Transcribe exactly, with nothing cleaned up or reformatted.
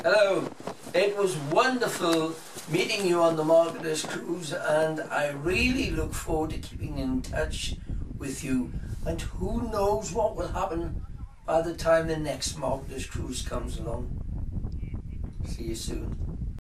Hello. It was wonderful meeting you on the Marketers Cruise, and I really look forward to keeping in touch with you. And who knows what will happen by the time the next Marketers Cruise comes along. See you soon.